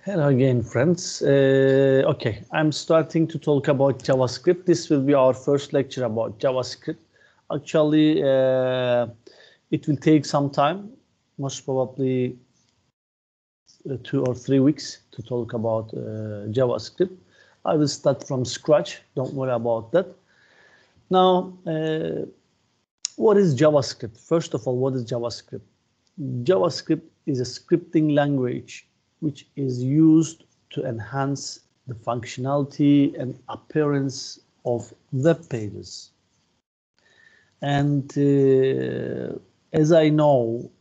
Hello again, friends. Okay, I'm starting to talk about JavaScript. This will be our first lecture about JavaScript. Actually, it will take some time, most probably 2 or 3 weeks to talk about JavaScript. I will start from scratch. Don't worry about that. Now, what is JavaScript? First of all, what is JavaScript? JavaScript is a scripting language which is used to enhance the functionality and appearance of web pages. And as I know,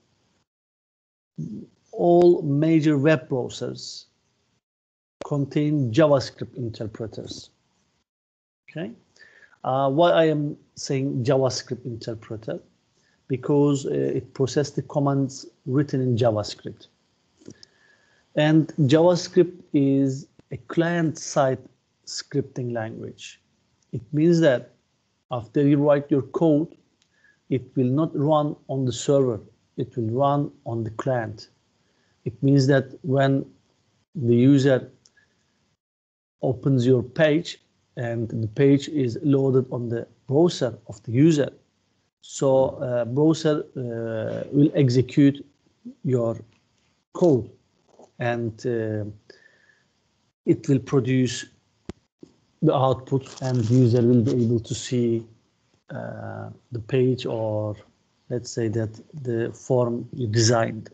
all major web browsers contain JavaScript interpreters. Okay, why I am saying JavaScript interpreter? Because it processes the commands written in JavaScript. And JavaScript is a client-side scripting language. It means that after you write your code, it will not run on the server. It will run on the client. It means that when the user opens your page and the page is loaded on the browser of the user, so browser will execute your code, and it will produce the output, and the user will be able to see the page, or let's say that the form you designed.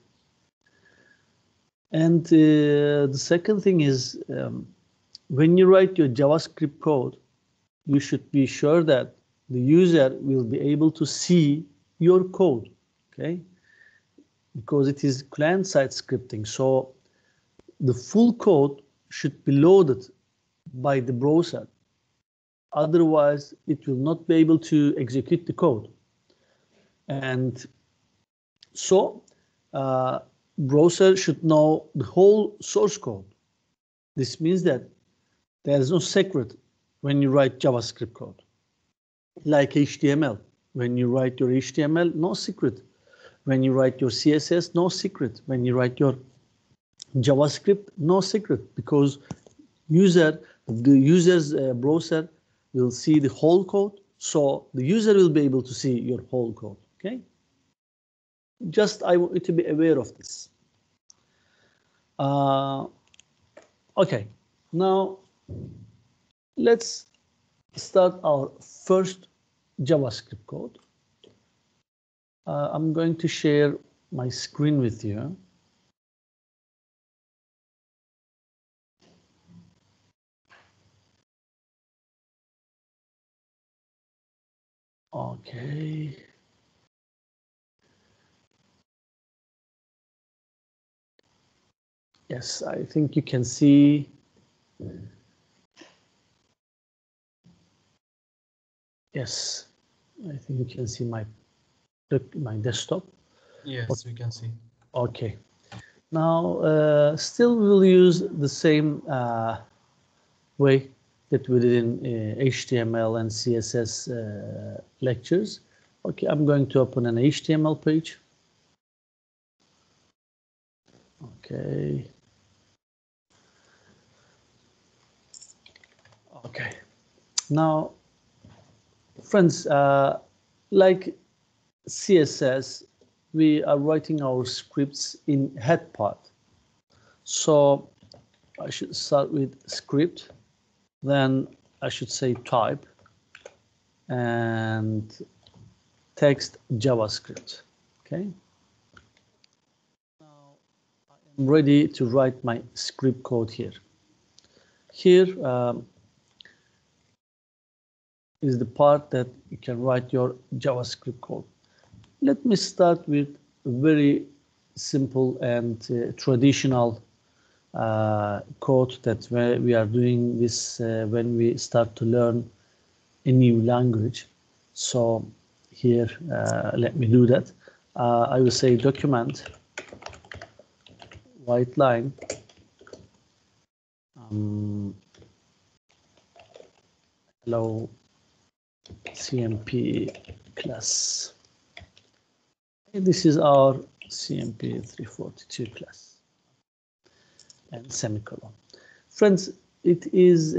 And the second thing is, when you write your JavaScript code, you should be sure that the user will be able to see your code, okay? Because it is client-side scripting, so the full code should be loaded by the browser. Otherwise, it will not be able to execute the code. And so, browser should know the whole source code. This means that there is no secret when you write JavaScript code. Like HTML, when you write your HTML, no secret. When you write your CSS, no secret. When you write your JavaScript, no secret, because the user's browser will see the whole code, so the user will be able to see your whole code, okay? Just I want you to be aware of this. Okay, now let's start our first JavaScript code. I'm going to share my screen with you. Okay. Yes, I think you can see. Yes, I think you can see my desktop. Yes, we can see. Okay. Now, still we'll use the same way that we did in HTML and CSS lectures. Okay, I'm going to open an HTML page. Okay. Okay. Now, friends, like CSS, we are writing our scripts in head part. So I should start with script, then I should say type and text JavaScript. Okay. Now I am ready to write my script code here. Here is the part that you can write your JavaScript code. Let me start with a very simple and traditional code that we are doing this when we start to learn a new language. So here, let me do that. I will say document white line hello CMP class. And this is our CMP 342 class. and semicolon. Friends, it is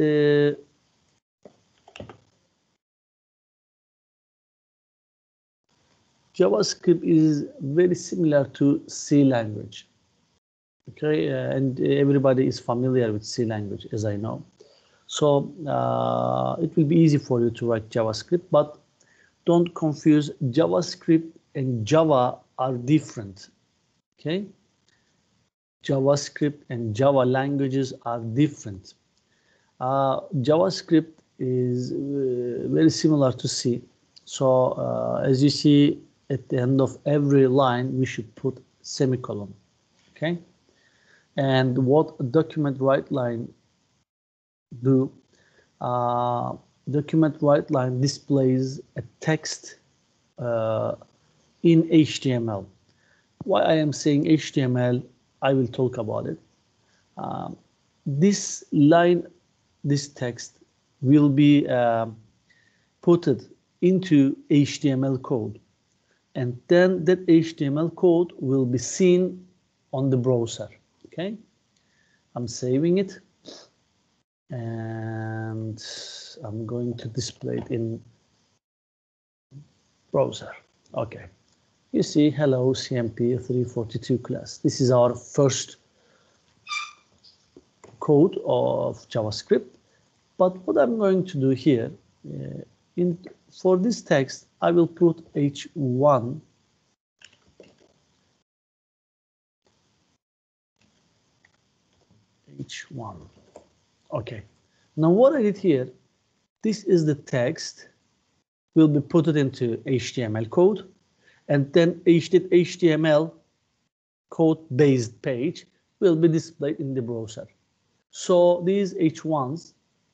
JavaScript is very similar to C language. Okay, and everybody is familiar with C language, as I know. So it will be easy for you to write JavaScript, but don't confuse JavaScript and Java are different. Okay, JavaScript and Java languages are different. JavaScript is very similar to C. So as you see, at the end of every line, we should put semicolon. Okay, and what document write line do? Document write line displays a text in HTML. Why I am saying HTML, I will talk about it. This line, this text will be put into HTML code, and then that HTML code will be seen on the browser. Okay, I'm saving it, and I'm going to display it in browser. Okay, you see, hello CMP 342 class. This is our first code of JavaScript. But what I'm going to do here, for this text, I will put H1. H1. Okay. Now what I did here, this is the text, will be put it into HTML code, and then HTML code-based page will be displayed in the browser. So these H1s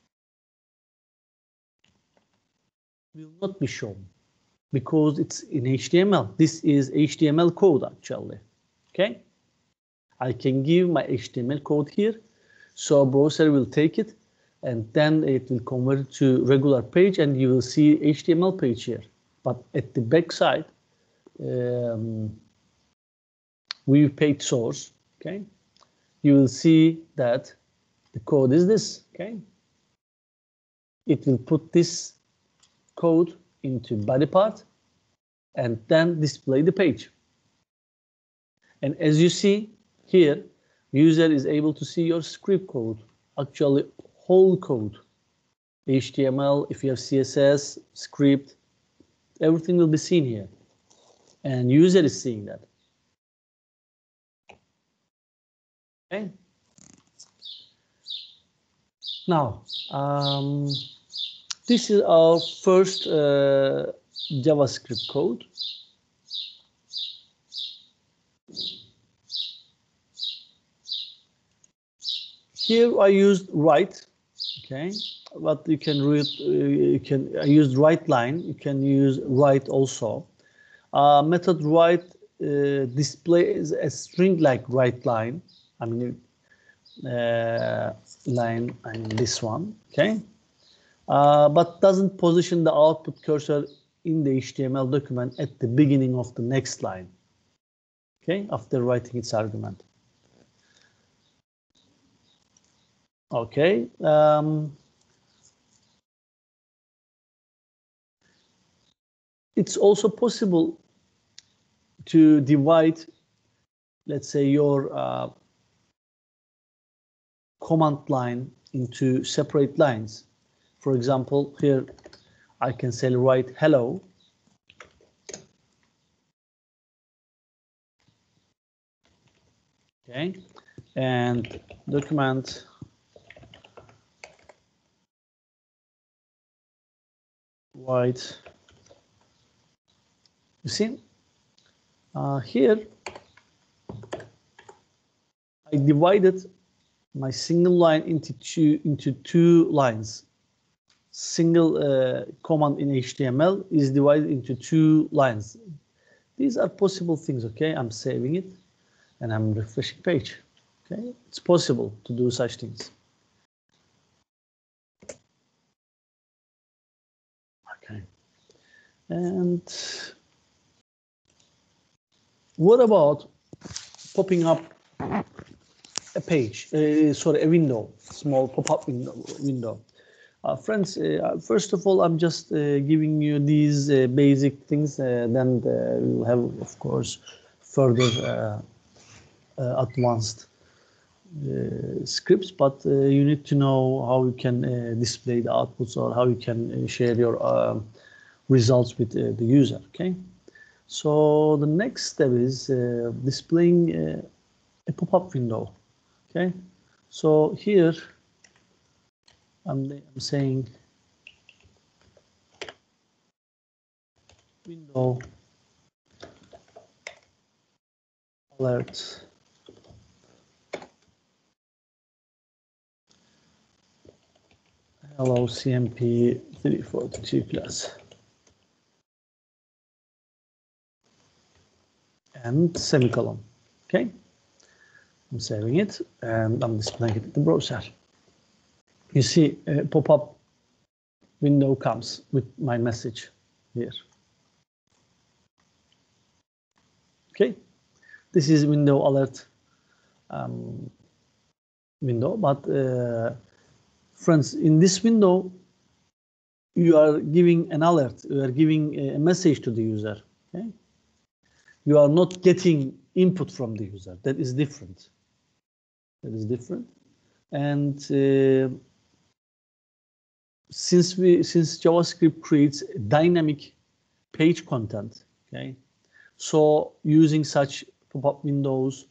will not be shown because it's in HTML. This is HTML code actually. Okay, I can give my HTML code here, so browser will take it, and then it will convert it to regular page, and you will see HTML page here. But at the back side, we paid source. Okay, you will see that the code is this. Okay, it will put this code into body part and then display the page. And as you see here, user is able to see your script code, actually whole code, HTML, if you have CSS, script, everything will be seen here. And user is seeing that. Okay. Now, this is our first JavaScript code. Here I used write, okay, but you can read, I used write line, you can use write also. Method write displays a string like write line, I mean this one, okay. But doesn't position the output cursor in the HTML document at the beginning of the next line, okay, after writing its argument. Okay. It's also possible to divide, let's say, your command line into separate lines. For example, here I can say write hello. Okay, and document write. You see, here I divided my single line into two lines. Single command in HTML is divided into two lines. These are possible things. Okay, I'm saving it and I'm refreshing page. Okay, it's possible to do such things. Okay, and what about popping up a page, sorry, a window, small pop-up window. Friends, first of all, I'm just giving you these basic things, then we'll have, of course, further advanced scripts, but you need to know how you can display the outputs or how you can share your results with the user, okay? So the next step is displaying a pop-up window, okay? So here I'm saying window alert hello CMP 342 class and semicolon, okay? I'm saving it and I'm displaying it in the browser. You see a pop-up window comes with my message here. Okay, this is window alert window, but friends, in this window, you are giving an alert, you are giving a message to the user, okay? You are not getting input from the user. That is different. That is different. And since JavaScript creates dynamic page content, okay? So using such pop-up windows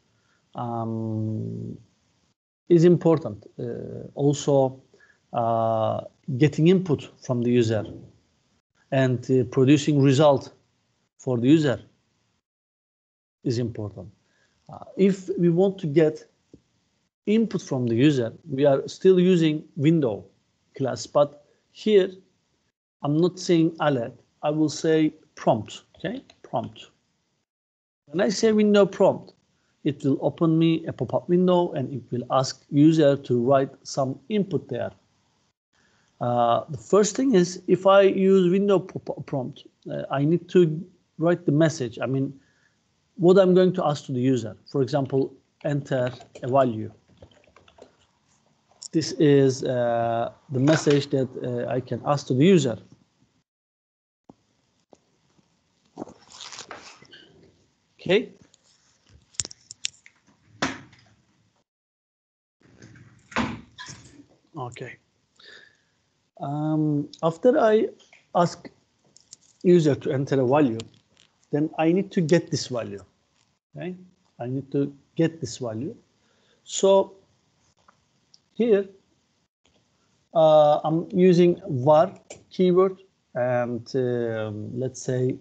is important. Also, getting input from the user and producing result for the user is important. If we want to get input from the user, we are still using window class, but here I'm not saying alert, I will say prompt, okay? Prompt. When I say window prompt, it will open me a pop-up window and it will ask user to write some input there. The first thing is, if I use window prompt, I need to write the message. I mean, what I'm going to ask to the user. For example, enter a value. This is the message that I can ask to the user. Okay. Okay. After I ask user to enter a value, then I need to get this value. Okay. I need to get this value. So here I'm using var keyword and let's say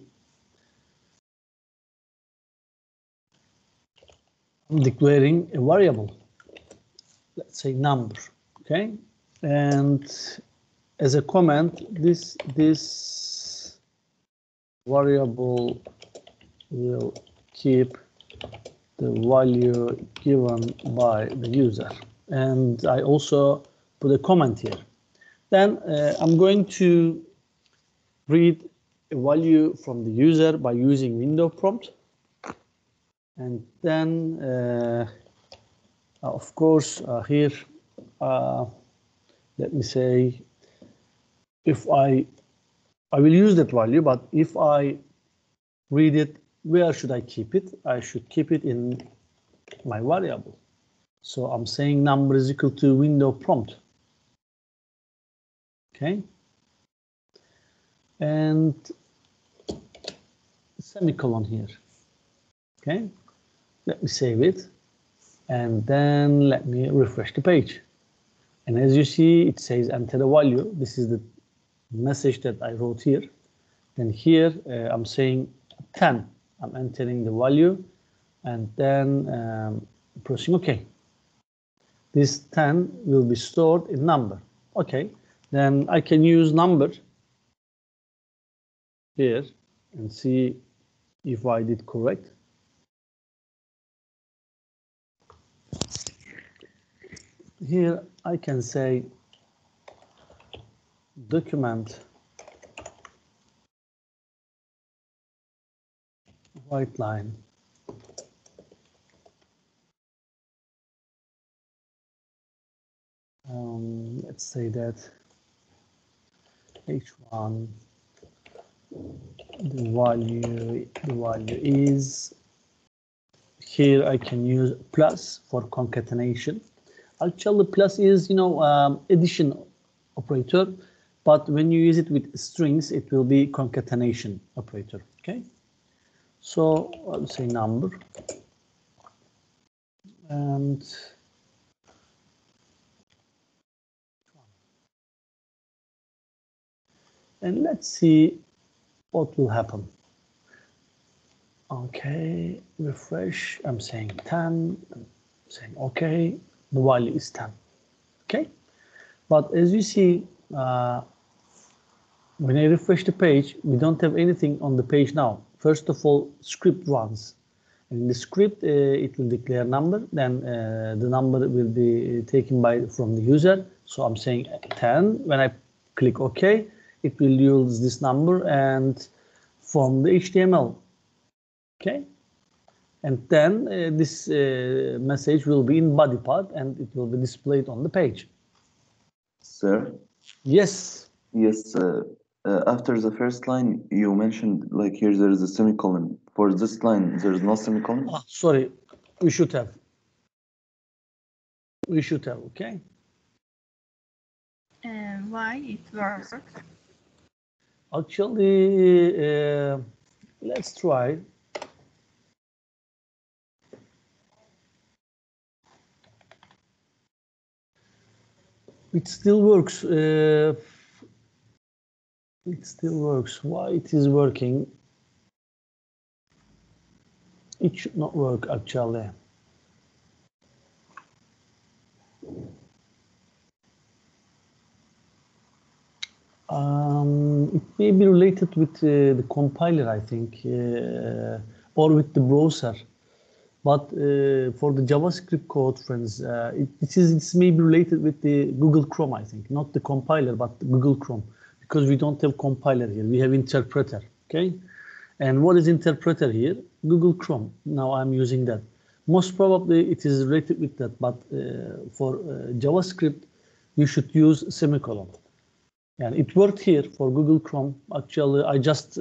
I'm declaring a variable, let's say number, okay? And as a comment, this variable will keep the value given by the user. And I also put a comment here. Then I'm going to read a value from the user by using window prompt. And then, of course, here, let me say, if I will use that value, but if I read it, where should I keep it? I should keep it in my variable. So I'm saying number is equal to window prompt. Okay. And semicolon here. Okay. Let me save it. And then let me refresh the page. And as you see, it says enter the value. This is the message that I wrote here. Then here, I'm saying 10. I'm entering the value and then pressing OK. This 10 will be stored in number. OK, then I can use number here and see if I did correct. Here I can say document white line let's say that h1 the value is here. I can use plus for concatenation. Actually, plus is addition operator, but when you use it with strings, it will be concatenation operator. Okay, so I'll say number and let's see what will happen. Okay, refresh. I'm saying 10. I'm saying okay. The value is 10. Okay, but as you see, when I refresh the page, we don't have anything on the page now. First of all, script runs. In the script, it will declare number. Then the number will be taken from the user. So I'm saying 10. When I click OK, it will use this number and from the HTML. Okay, and then this message will be in body part and it will be displayed on the page. Sir? Yes. Yes. After the first line, you mentioned like here there is a semicolon. For this line, there is no semicolon. Sorry, we should have. We should have. Okay. Why it works? Actually, let's try. It still works. It still works. Why it is working? It should not work actually. It may be related with the compiler, I think, or with the browser. But for the JavaScript code, friends, it may be related with the Google Chrome, I think, not the compiler, but Google Chrome, because we don't have compiler here. We have interpreter, okay? And what is interpreter here? Google Chrome. Now I'm using that. Most probably it is related with that, but for JavaScript, you should use semicolon. And it worked here for Google Chrome. Actually, I just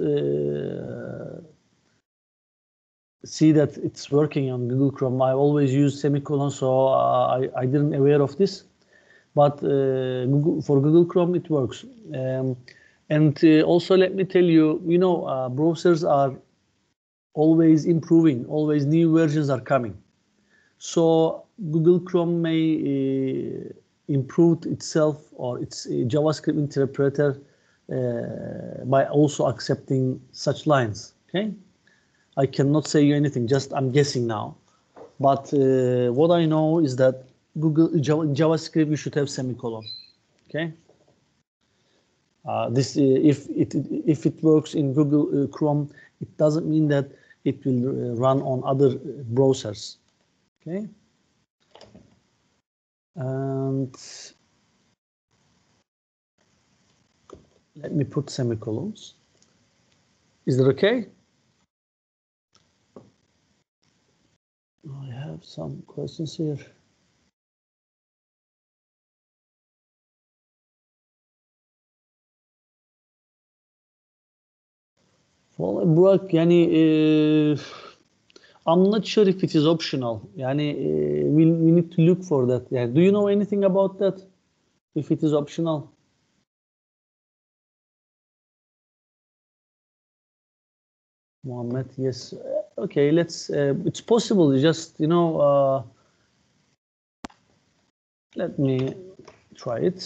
see that it's working on Google Chrome. I always use semicolon, so I didn't aware of this. But for Google Chrome, it works. And also, let me tell you, browsers are always improving. Always new versions are coming. So Google Chrome may improve itself or its JavaScript interpreter by also accepting such lines. Okay. I cannot say you anything, just I'm guessing now. But what I know is that JavaScript, you should have semicolon. Okay. If it works in Google Chrome, it doesn't mean that it will run on other browsers. Okay. And let me put semicolons. Is that okay? I have some questions here. Well, Burak, I'm not sure if it is optional. We need to look for that. Yeah. Do you know anything about that? If it is optional? Mohammed, yes. Okay, let's. It's possible. Just let me try it.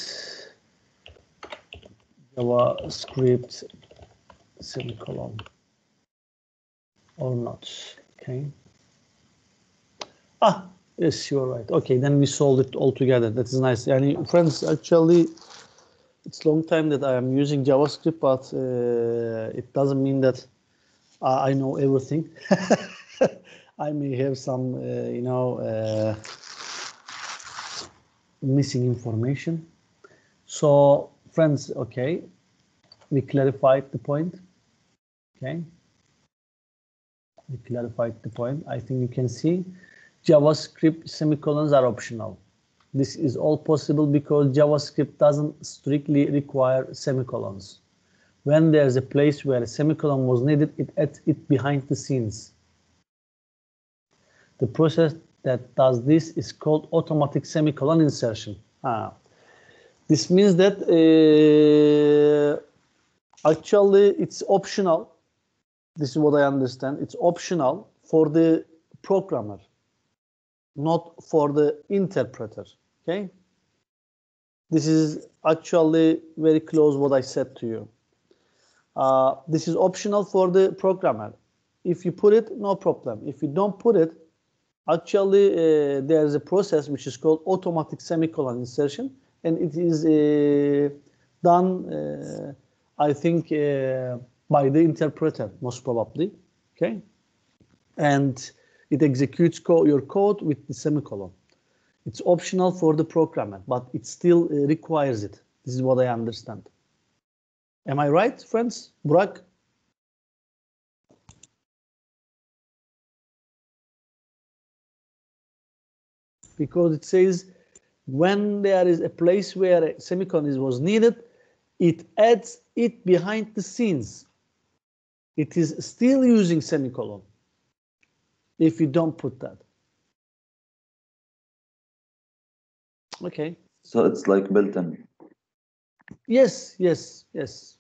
JavaScript semicolon or not. Okay. Yes, you're right. Okay, then we solved it all together. That is nice. Friends, actually, it's a long time that I am using JavaScript, but it doesn't mean that I know everything. I may have some, missing information. So, friends, okay, we clarified the point. Okay, we clarified the point. I think you can see JavaScript semicolons are optional. This is all possible because JavaScript doesn't strictly require semicolons. When there's a place where a semicolon was needed, it adds it behind the scenes. The process that does this is called automatic semicolon insertion. This means that actually it's optional. This is what I understand. It's optional for the programmer, not for the interpreter. Okay? This is actually very close what I said to you. This is optional for the programmer. If you put it, no problem. If you don't put it, actually there's a process which is called automatic semicolon insertion, and it is done, I think, by the interpreter, most probably. Okay? And it executes your code with the semicolon. It's optional for the programmer, but it still requires it. This is what I understand. Am I right, friends? Burak? Because it says when there is a place where a semicolon was needed, it adds it behind the scenes. It is still using semicolon if you don't put that. Okay. So it's like built-in. Yes, yes, yes.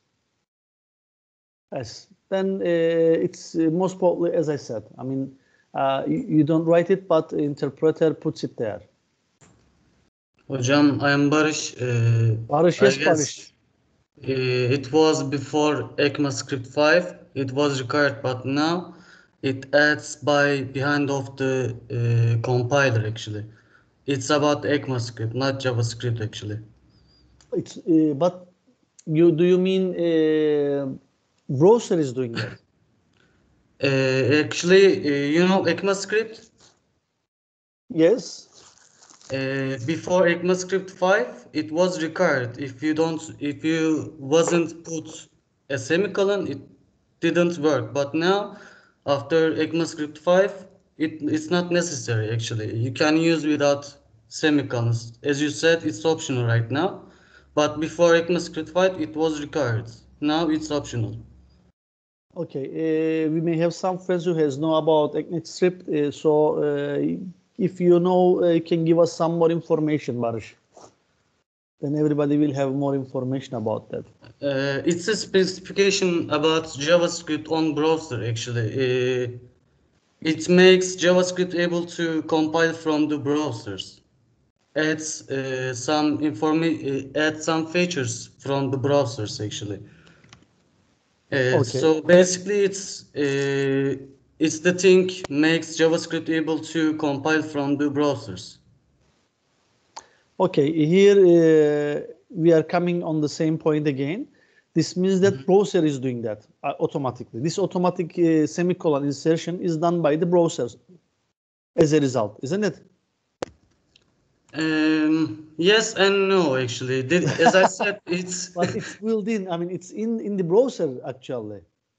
Yes. Then it's most probably, as I said, I mean, you don't write it, but the interpreter puts it there. Hocam, I am Barış. Barış, I yes, guess, Barış. It was before ECMAScript 5. It was required, but now it adds by behind of the compiler actually. It's about ECMAScript, not JavaScript actually. It's but do you mean browser is doing that? Actually, you know ECMAScript? Yes. Before ECMAScript 5, it was required. If you wasn't put a semicolon, it didn't work. But now, after ECMAScript 5, it's not necessary actually. You can use without semicolons. As you said, it's optional right now. But before ECMAScript 5, it was required. Now it's optional. Okay. We may have some friends who know about ECMAScript. So if you know, you can give us some more information, Barış. Then everybody will have more information about that. It's a specification about JavaScript on browser actually. It makes JavaScript able to compile from the browsers. Adds some features from the browsers actually. Okay. So basically, it's the thing makes JavaScript able to compile from the browsers. Okay, here we are coming on the same point again. This means that browser is doing that automatically. This automatic semicolon insertion is done by the browsers as a result, isn't it? Yes and no, actually. As I said, it's... But it's built in. I mean, it's in the browser, actually.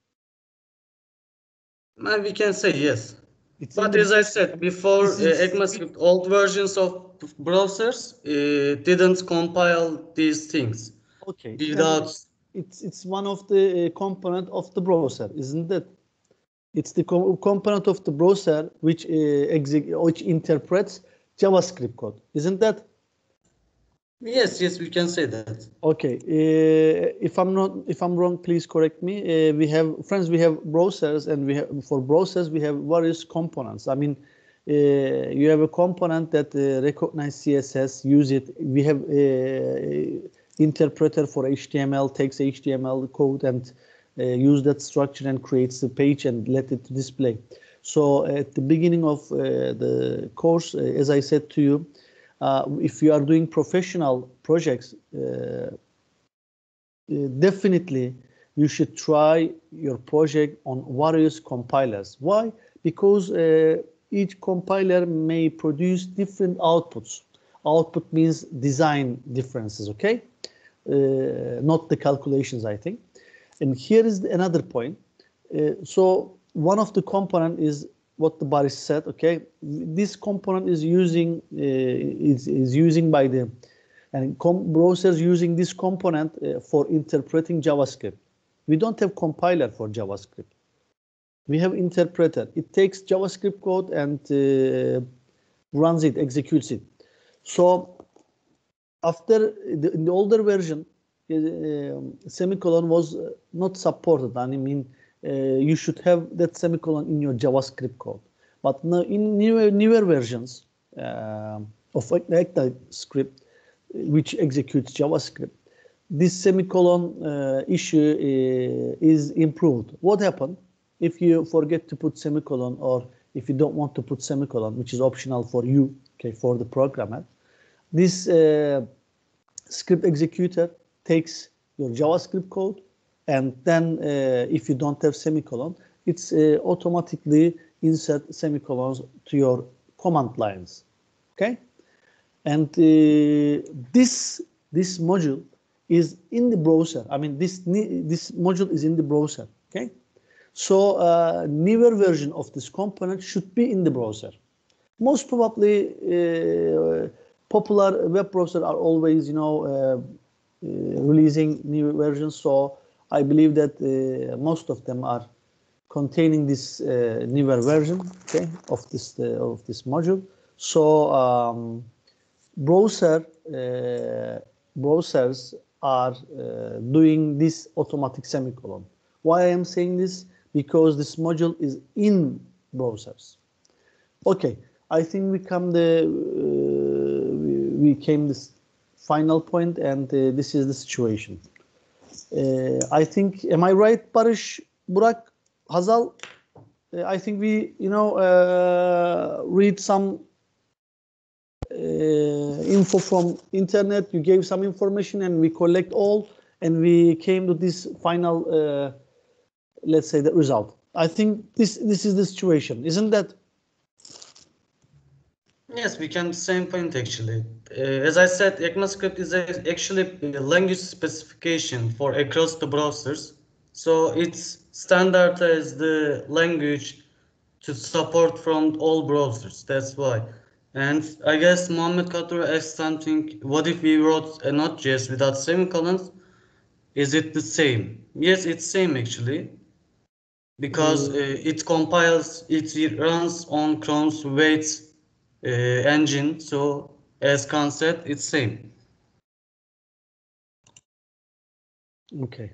We can say yes. It's but as I said before, ECMAScript old versions of browsers didn't compile these things. Okay. Without... It's one of the component of the browser, isn't it? It's the component of the browser which interprets JavaScript code, isn't that? Yes, we can say that. Okay. If I'm wrong, please correct me. We have browsers, and for browsers we have various components. I mean, you have a component that recognize CSS, use it. We have interpreter for HTML, takes HTML code and use that structure and creates the page and let it display. So at the beginning of the course, as I said to you, if you are doing professional projects, definitely you should try your project on various compilers. Why? Because each compiler may produce different outputs. Output means design differences, okay? Not the calculations, I think. And here is another point. So one of the component is what the Barış said. Okay, this component is using by the and browsers using this component for interpreting JavaScript. We don't have compiler for JavaScript. We have interpreter. It takes JavaScript code and runs it, executes it. So after in the older version, semicolon was not supported. I mean, you should have that semicolon in your JavaScript code. But now in newer versions of ECMAScript, which executes JavaScript, this semicolon issue is improved. What happened if you forget to put semicolon, or if you don't want to put semicolon, which is optional for you, okay, for the programmer? This script executor takes your JavaScript code, and then if you don't have semicolon, it's automatically insert semicolons to your command lines. Okay, and this module is in the browser. I mean, this module is in the browser. Okay, so newer version of this component should be in the browser. Most probably, popular web browsers are always, releasing new versions. So I believe that most of them are containing this newer version, okay, of this module. So browsers are doing this automatic semicolon. Why I am saying this? Because this module is in browsers. Okay, I think we came this final point, and this is the situation. I think, am I right, Barış, Burak, Hazal? I think we, read some info from internet. You gave some information, and we collect all, and we came to this final, let's say, the result. I think this is the situation, isn't that? Yes, we can same point actually. As I said, ECMAScript is actually a language specification for across the browsers. So it's standardized the language to support from all browsers. That's why. And I guess Mohammed Katur asked something. What if we wrote a Node.js without semicolons? Is it the same? Yes, it's same actually. Because it compiles, it runs on Chrome's weights engine, so as concept it's same. Okay.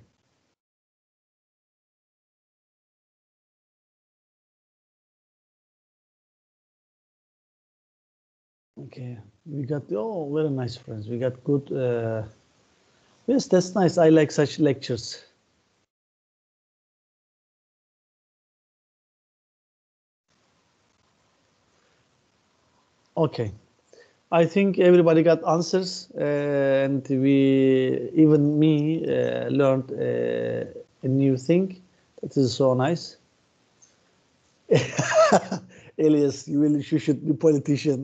Okay, we got, oh, very nice friends. We got good, yes, that's nice. I like such lectures. Okay, I think everybody got answers, and even me, learned a new thing. That is so nice. Elias, you should be politician.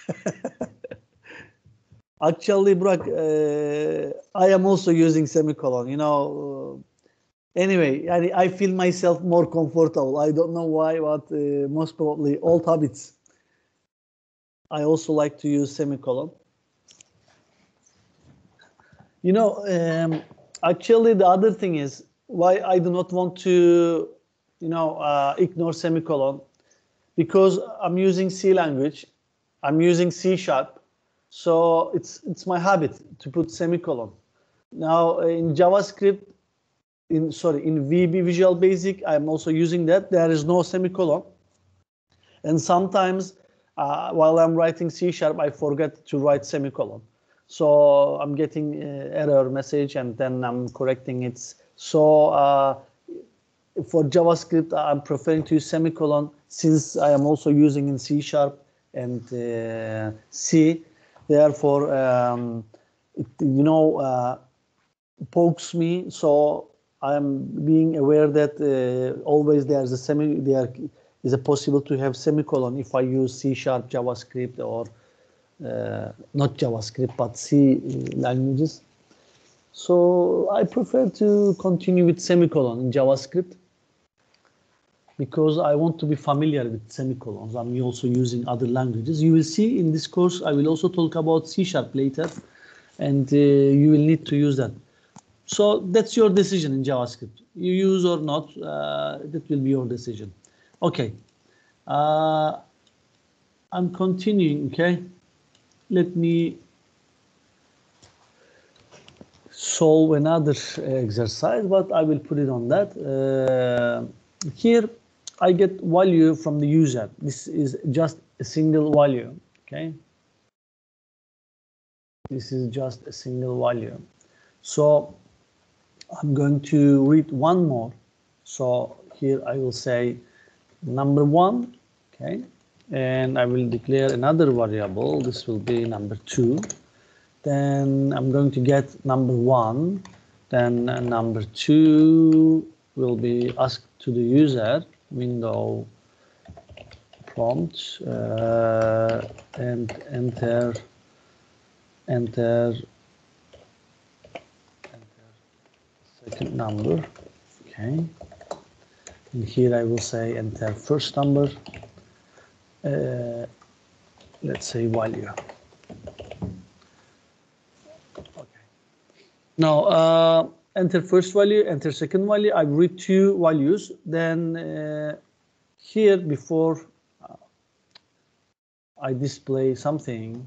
Actually, Burak, I am also using semicolon. Anyway, I feel myself more comfortable. I don't know why, but most probably old habits. I also like to use semicolon. Actually, the other thing is why I do not want to, ignore semicolon, because I'm using C language, I'm using C#, so it's my habit to put semicolon. Now in JavaScript, in VB Visual Basic, I'm also using that. There is no semicolon, and sometimes while I'm writing C#, I forget to write semicolon. So I'm getting error message, and then I'm correcting it. So for JavaScript, I'm preferring to use semicolon, since I am also using in C# and C. Therefore, it pokes me. So I'm being aware that always there's there is a possible to have semicolon if I use C# JavaScript, or not JavaScript but C languages. So I prefer to continue with semicolon in JavaScript. because I want to be familiar with semicolons. I'm also using other languages. You will see in this course, I will also talk about C# later, and you will need to use that. So that's your decision in JavaScript. You use or not, that will be your decision. Okay. I'm continuing, okay? Let me solve another exercise, but I will put it on that. Here, I get value from the user. This is just a single value, okay? This is just a single value. So I'm going to read one more. So here I will say number 1, okay? And I will declare another variable. This will be number 2. Then I'm going to get number 1. Then number 2 will be asked to the user, window prompt, and enter second number, okay. And here I will say enter first number. Let's say value. Okay. Now enter first value, enter second value. I read 2 values. Then here before I display something,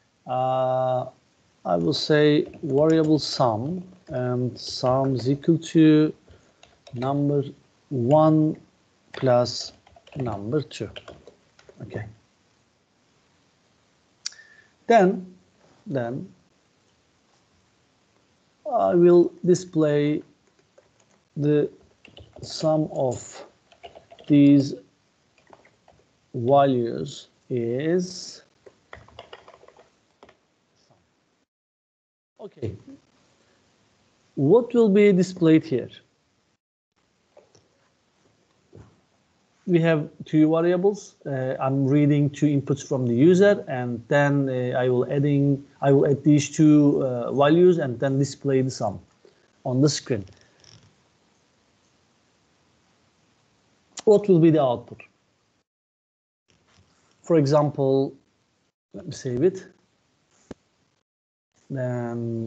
I will say variable sum, and sum is equal to number 1 plus number 2. Okay. Then I will display the sum of these values is okay. What will be displayed here? We have 2 variables. I'm reading 2 inputs from the user, and then I will add these 2 values and then display the sum on the screen. What will be the output? For example, let me save it. Then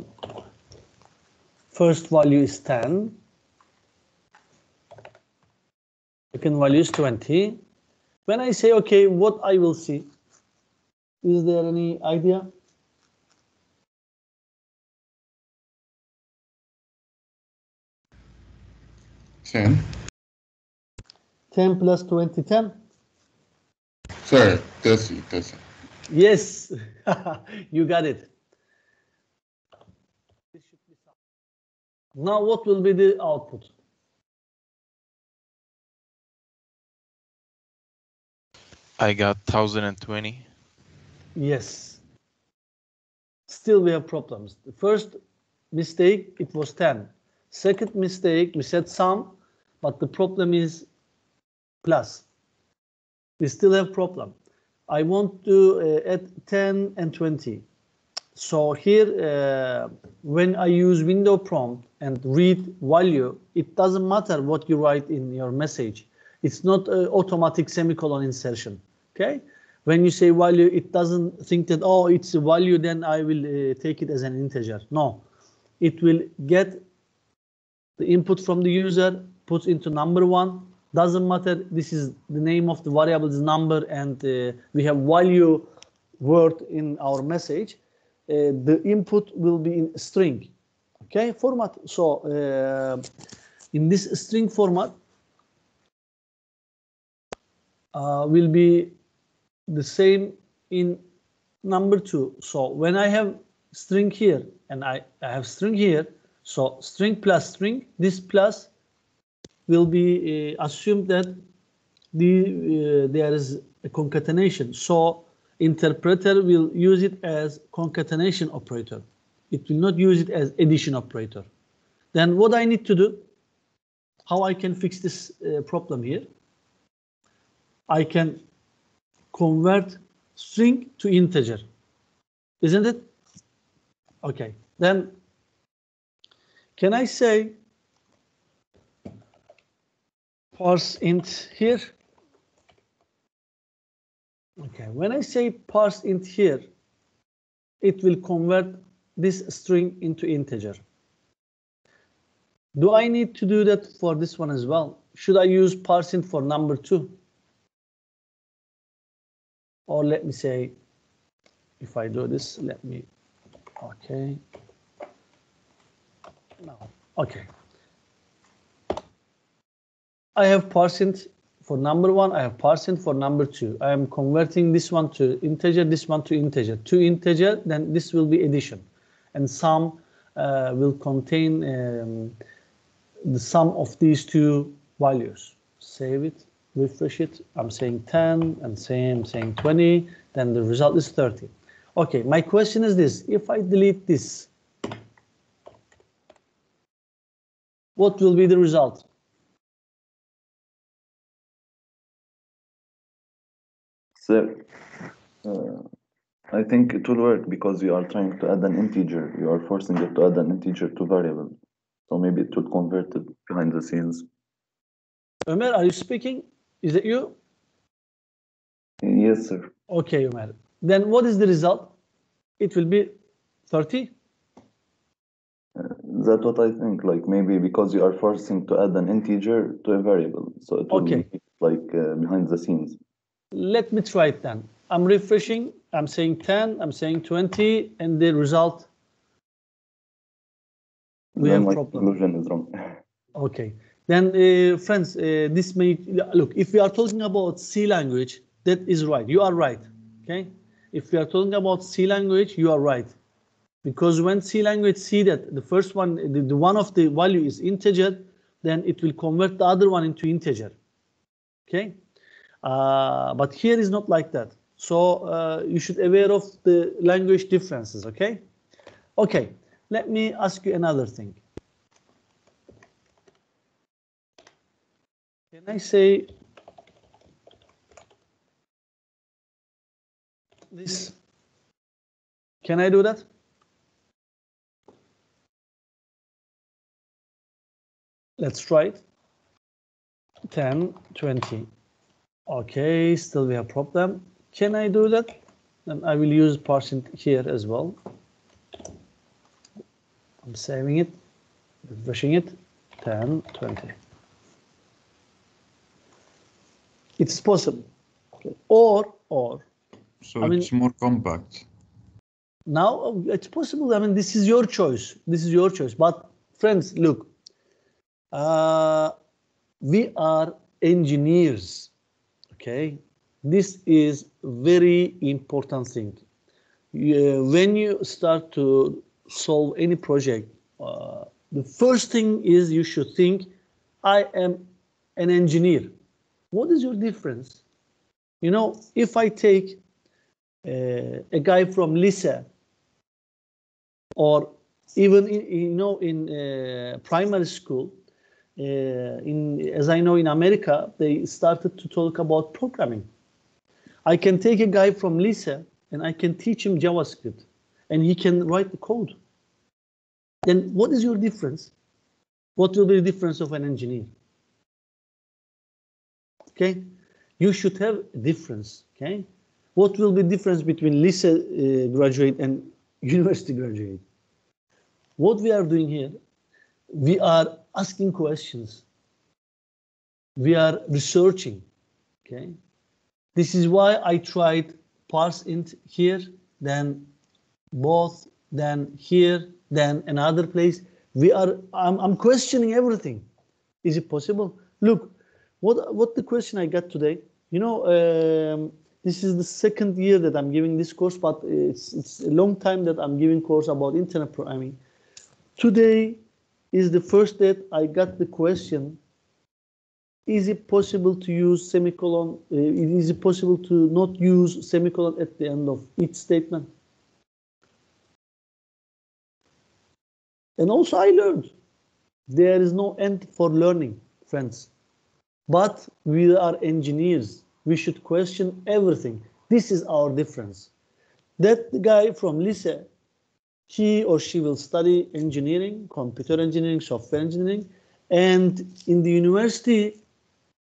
first value is 10. Second value is 20. When I say okay, what I will see? Is there any idea? 10. 10 plus 20, 10? Sorry, 30. Yes, you got it. Now what will be the output? I got 1020. Yes. Still we have problems. The first mistake, it was 10. Second mistake, we said sum, but the problem is plus. We still have problem. I want to add 10 and 20. So here, when I use window prompt and read value, it doesn't matter what you write in your message. It's not automatic semicolon insertion, okay? When you say value, it doesn't think that, oh, it's a value, then I will take it as an integer. No, it will get the input from the user, puts into number 1. Doesn't matter, this is the name of the variable is number, and we have value word in our message. The input will be in string, okay, format. So in this string format will be the same in number 2. So when I have string here and I have string here, so string plus string, this plus will be assumed that there is a concatenation. So interpreter will use it as concatenation operator. It will not use it as addition operator. Then what I need to do, how I can fix this problem here? I can convert string to integer, isn't it? Okay, then can I say parse int here. Okay, when I say parse int here, it will convert this string into integer. Do I need to do that for this one as well? Should I use parse int for number 2? Or let me say, if I do this, let me, okay. No, okay. I have parse int for number 1, I have parse int for number 2. I am converting this one to integer, this one to integer. To integer, then this will be addition. And sum will contain the sum of these two values. Save it, refresh it. I'm saying 10, and I'm saying 20, then the result is 30. Okay, my question is this. If I delete this, what will be the result? So, I think it will work because you are trying to add an integer. You are forcing it to add an integer to variable. So maybe it will convert it behind the scenes. Ömer, are you speaking? Is it you? Yes, sir. Okay, Ömer. Then what is the result? It will be 30? That's what I think. Like maybe because you are forcing to add an integer to a variable. So it will Okay. be like behind the scenes. Let me try it then. I'm refreshing. I'm saying 10. I'm saying 20. And the result, we Then have my problem. conclusion is wrong. Okay. Then, friends, this may look. If we are talking about C language, that is right. You are right. Okay. If we are talking about C language, you are right. Because when C language see that the first one, the one of the value is integer, then it will convert the other one into integer. Okay. But here is not like that. So you should aware of the language differences. Okay. Okay. Let me ask you another thing. Can I say this? Can I do that? Let's try it. 10, 20. Okay, still we have problem. Can I do that? Then I will use parse int here as well. I'm saving it, refreshing it. 10, 20. It's possible. Okay. Or So I mean- it's more compact. now it's possible. I mean, this is your choice. This is your choice. But friends, look, we are engineers. Okay, this is very important thing. When you start to solve any project, the first thing is you should think, I am an engineer. What is your difference? You know, if I take a guy from Lise, or even in primary school, as I know in America, they started to talk about programming. I can take a guy from Lise and I can teach him JavaScript, and he can write the code. Then what is your difference? What will be the difference of an engineer? Okay, you should have a difference. Okay, what will be the difference between Lise graduate and university graduate? What we are doing here, we are asking questions. We are researching. Okay, this is why I tried parse int here, then both, then here, then another place. I'm questioning everything. Is it possible? Look, what the question I got today. You know, this is the second year that I'm giving this course, but it's a long time that I'm giving course about internet programming. Today is the first that I got the question, is it possible to use semicolon? Is it possible to not use semicolon at the end of each statement? And also I learned there is no end for learning, friends. But we are engineers. We should question everything. This is our difference. That guy from Lise, he or she will study engineering, computer engineering, software engineering, and in the university,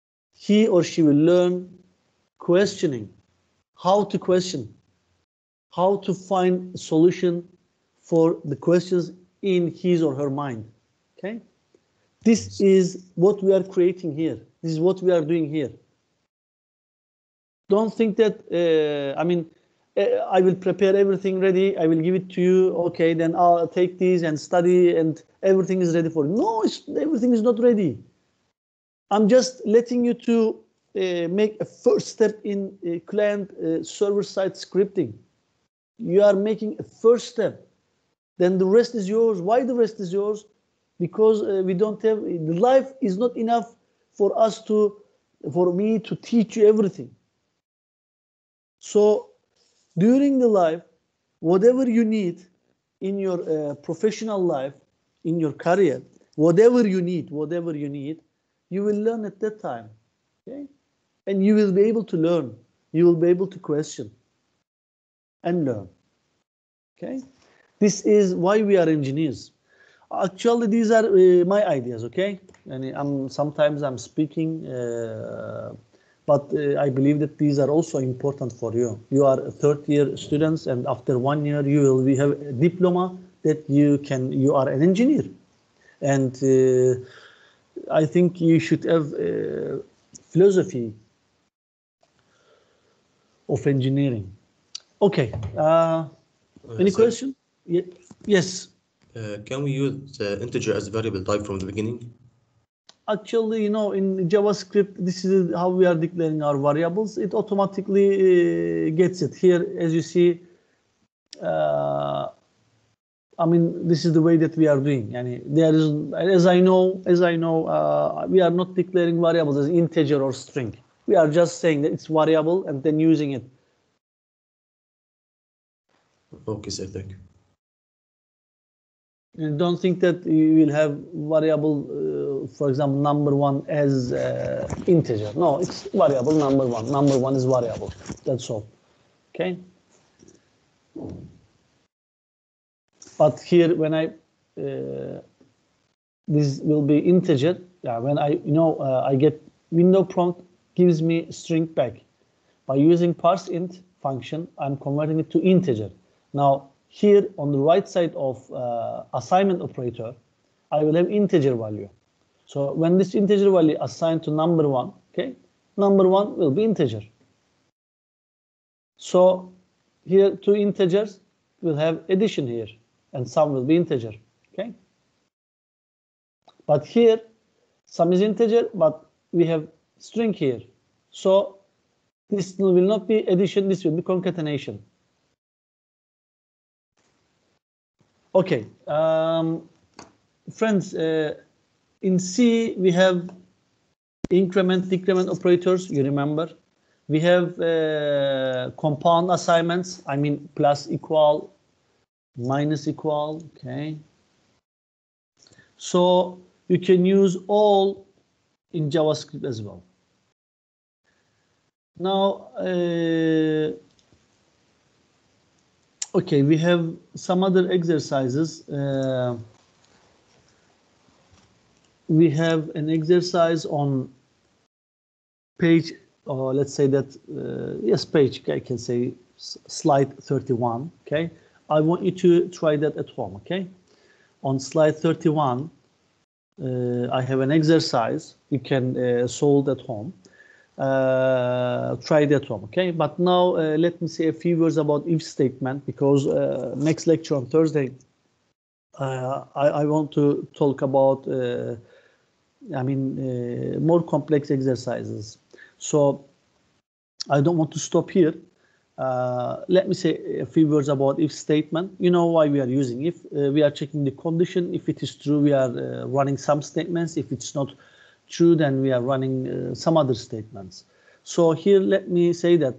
he or she will learn questioning, how to question, how to find a solution for the questions in his or her mind. Okay? This is what we are creating here. This is what we are doing here. Don't think that, I will prepare everything ready. I will give it to you. Okay, then I'll take these and study and everything is ready for you. No, everything is not ready. I'm just letting you to make a first step in client server-side scripting. You are making a first step. Then the rest is yours. Why the rest is yours? Because we don't have, the life is not enough for me to teach you everything. So during the life, whatever you need in your professional life, in your career, whatever you need, you will learn at that time. Okay? And you will be able to learn. You will be able to question and learn. Okay? This is why we are engineers. Actually, these are my ideas, okay? And sometimes I'm speaking, but I believe that these are also important for you. You are third-year students, and after 1 year, you will have a diploma that you are an engineer. And I think you should have philosophy of engineering. Okay. Any question? Yes. Can we use integer as variable type from the beginning? Actually, in JavaScript, this is how we are declaring our variables. It automatically gets it. Here, as you see, this is the way that we are doing. And there is, as I know, we are not declaring variables as integer or string. We are just saying that it's variable and then using it. Okay, sir, thank you. And don't think that you will have variable, for example, number 1 as integer. No, it's variable number 1. Number 1 is variable. That's all. Okay. But here, when this will be integer. Yeah, when I get window prompt gives me string back. By using parseInt function, I'm converting it to integer. Now, here on the right side of assignment operator, I will have integer value. So when this integer value assigned to number 1, okay, number 1 will be integer. So here 2 integers will have addition here, and sum will be integer. Okay. But here sum is integer, but we have string here. So this will not be addition, this will be concatenation. Okay, friends, in C we have increment, decrement operators, you remember. We have compound assignments, plus equal, minus equal, okay. So you can use all in JavaScript as well. Now, okay, we have some other exercises. We have an exercise on page, or let's say that, yes, page, I can say slide 31, okay? I want you to try that at home, okay? On slide 31, I have an exercise you can solve at home. Try it at home, okay? But now let me say a few words about if statement, because next lecture on Thursday, I want to talk about, more complex exercises. So I don't want to stop here. Let me say a few words about if statement. You know why we are using if. We are checking the condition. If it is true, we are running some statements. If it's not true, then we are running some other statements. So here, let me say that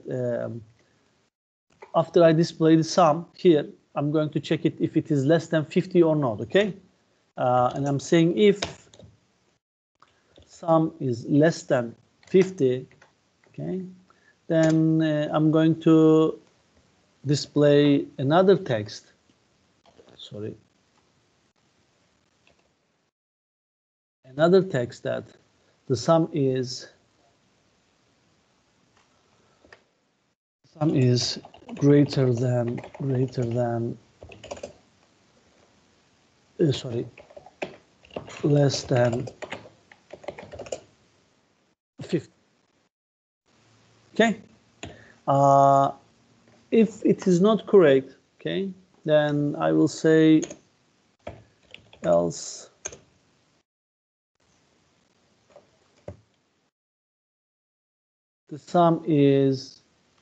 after I display the sum here, I'm going to check it if it is less than 50 or not, okay? And I'm saying if sum is less than 50, okay, then I'm going to display another text. Sorry. Another text that the sum is sum is greater than less than 50. Okay. If it is not correct, okay, then I will say else the sum is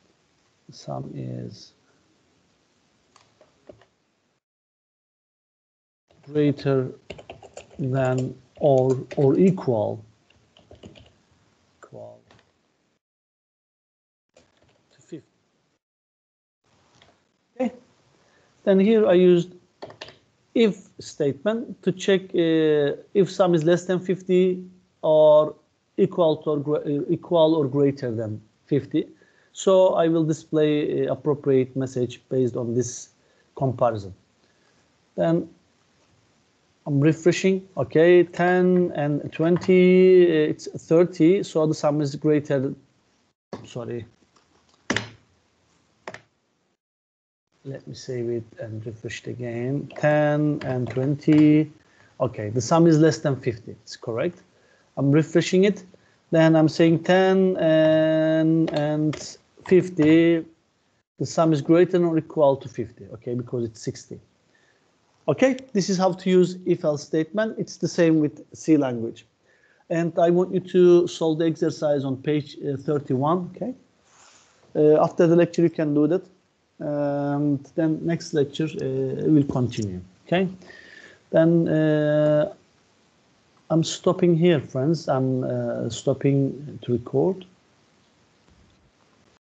greater than or equal to 50. Okay. Then here I used if statement to check if sum is less than 50 or equal or greater than 50. So I will display appropriate message based on this comparison. Then I'm refreshing. Okay, 10 and 20, it's 30. So the sum is greater. Sorry. Let me save it and refresh it again. 10 and 20. Okay, the sum is less than 50. It's correct. I'm refreshing it. Then I'm saying 10 and 50. The sum is greater than or equal to 50. Okay, because it's 60. Okay, this is how to use if-else statement. It's the same with C language. And I want you to solve the exercise on page 31. Okay. After the lecture, you can do that. Then next lecture will continue. Okay. Then I'm stopping here, friends. I'm stopping to record.